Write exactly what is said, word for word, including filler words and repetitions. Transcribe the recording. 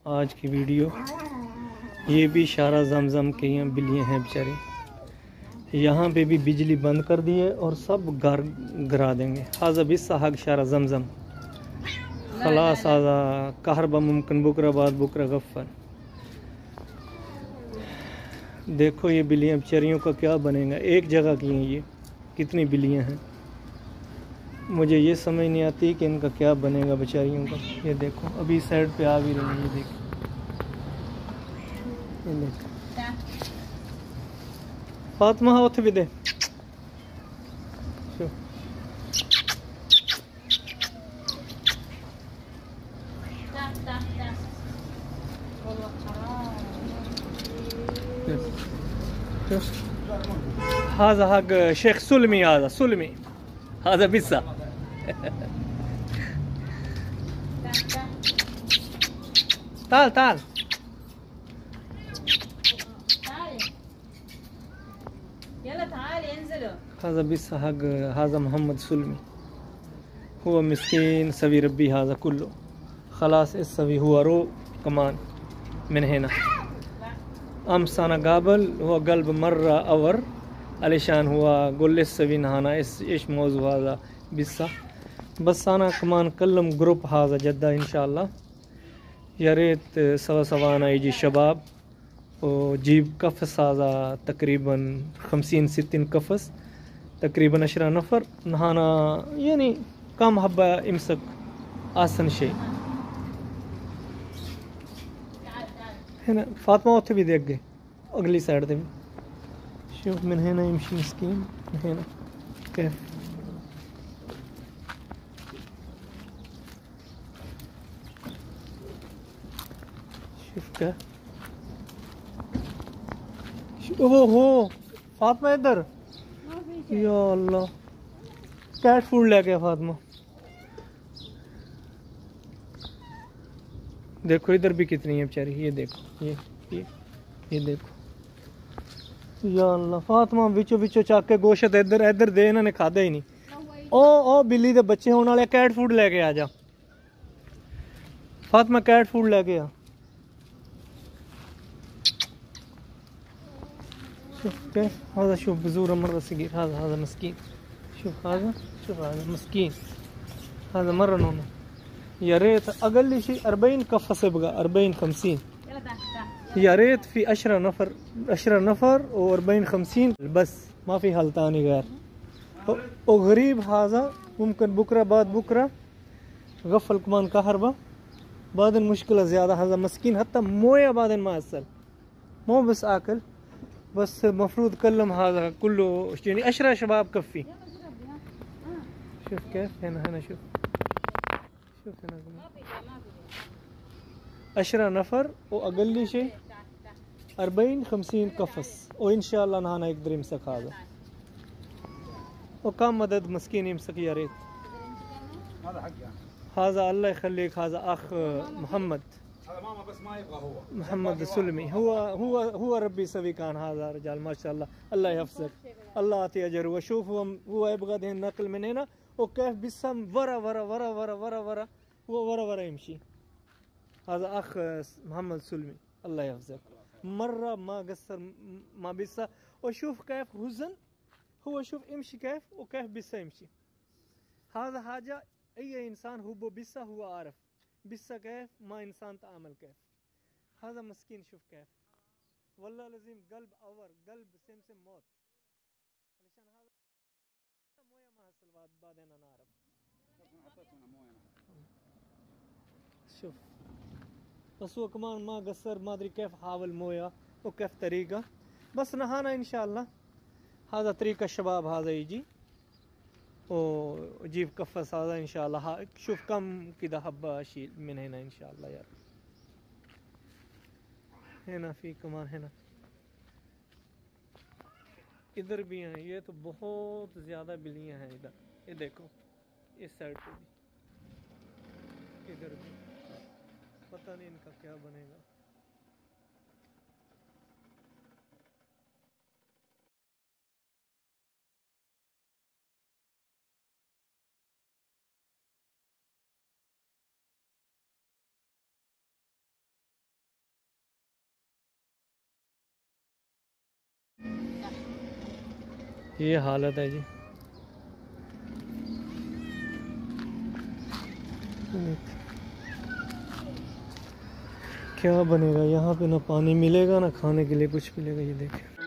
आज की वीडियो। ये भी शारा जमजम के यहाँ बिल्लियाँ हैं बेचारी। यहाँ पे भी बिजली बंद कर दी है और सब घर गिरा देंगे। हाजा बिस्सा हक शारा जमजम खलास आजा कहरबा मुमकिन बुकरा बाद बुकरा गफ्फर। देखो ये बिल्लियाँ बेचारियों का क्या बनेगा। एक जगह की हैं ये, कितनी बिल्लियाँ हैं। मुझे ये समझ नहीं आती कि इनका क्या बनेगा बेचारियों का। ये देखो अभी साइड पे आ भी रही है। ये देखो ये देखो फातिमा उठ भी दे। هذا حق شيخ سلمي. هذا سلمي. هذا بيسا. تعال تعال. يلا تعالي انزلوا. هذا بيسا حق هذا محمد سلمي. هو مسكين سوي ربي هذا كله. خلاص السوي هو رو كمان من هنا. أمس أنا قابل هو قلب مرة أور علشان هو قول لسه بينهانا إيش إيش موضوع هذا بسه. بس أنا كمان كلم جروب هذا جدة إن شاء الله. يا ريت سوا سوانا يجي شباب وجيب قفص هذا تقريبا خمسين ستين قفص تقريبا عشرة نفر نهانا يعني كم حبة يمسك أحسن شيء. هنا فاطمة وقت भी देख गए अगली साइड से भी شوف من هنا يمشي مسكين من هنا كيف. شوف كيف. ओहो हो फातिमा इधर या अल्लाह कैट फूड लेके फातिमा। देखो इधर भी कितनी है बेचारी। ये देखो ये ये ये देखो या अल्लाह। फातिमा बिचो बिचो चाक के गोश्त इधर इधर दे। इन्होंने खादा ही नहीं। ओ ओ बिल्ली दे बच्चे होने वाले कैट फूड लेके आ जा फातिमा। कैट फूड लेके आ। شوف كيف هذا. شوف بزور مرة صغير. هذا هذا مسكين. شوف هذا شوف هذا مسكين. هذا مرة نونو. يا ريت أقل شيء أربعين قفص يبقى أربعين خمسين. يا ريت في عشرة نفر عشرة نفر وأربعين خمسين بس ما في حل ثاني غير. وغريب هذا ممكن بكرة بعد بكرة غفل كمان كهرباء بعد المشكلة زيادة. هذا مسكين حتى موية بعدين ما أصل مو بس آكل بس مفروض كلم هذا كله يعني عشرة شباب كفي. شوف كيف هنا هنا شوف شوف هنا عشرة نفر وأقل شيء أربعين خمسين قفص وإن شاء الله نهانا يقدر يمسك هذا. وكم مدد مسكين يمسك يا ريت. هذا الله يخليك. هذا أخ محمد. هذا ماما بس ما يبغى هو محمد السلمي. هو هو هو ربي يسوي كان. هذا رجال ما شاء الله الله يحفظك الله يعطيه أجر. وشوف هو هو يبغى ده النقل من هنا وكيف بسم ورا ورا ورا ورا ورا ورا هو ورا ورا يمشي. هذا أخ محمد سلمي الله يحفظك. مرة ما قصر ما بيسا. وشوف كيف حزن هو. شوف يمشي كيف وكيف بيسا يمشي. هذا حاجة أي إنسان هو بيسا هو عارف بيسا كيف ما إنسان تعامل كيف. هذا مسكين شوف كيف والله لازم قلب أور قلب سمسم موت علشان هذا موية ما حصل بعد بعدين أنا أعرف. شوف بس هو كمان ما قصر ما أدري كيف حاول موية وكيف طريقة بس نهانا إن شاء الله. هذا طريقة الشباب هذا يجي وجيب قفص هذا إن شاء الله. شوف كم كده حبة أشيل من هنا إن شاء الله يا رب. هنا في كمان هنا इधर भी हैं। ये तो बहुत ज़्यादा बिल्लियाँ हैं इधर। ये देखो इस साइड पे भी इधर भी पता नहीं इनका क्या बनेगा। ये हालत है जी। क्या बनेगा यहाँ पे, ना पानी मिलेगा ना खाने के लिए कुछ मिलेगा। ये देखें।